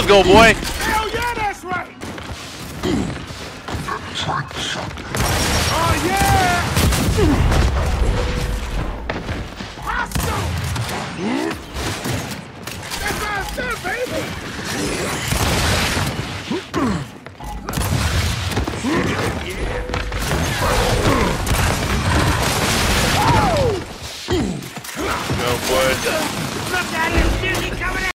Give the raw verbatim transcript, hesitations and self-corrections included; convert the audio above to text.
go, boy. Hell yeah, that's right. Oh yeah. Hostile. That's our stuff, baby.